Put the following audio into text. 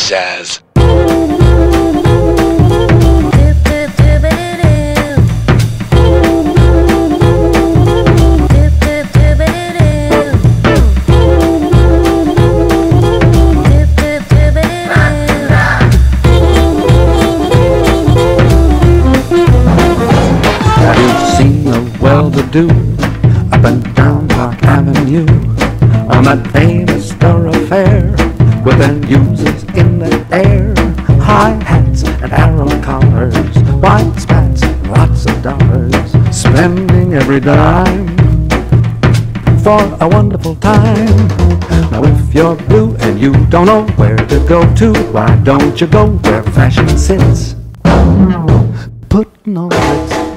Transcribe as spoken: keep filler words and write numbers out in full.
jazz. Have you seen the well-to-do up and down Park Avenue on that famous thoroughfare with end users in the air, high hats and arrow collars, white spats and lots of dollars, spending every dime for a wonderful time. Now if you're blue and you don't know where to go to, why don't you go where fashion sits, putting on Ritz.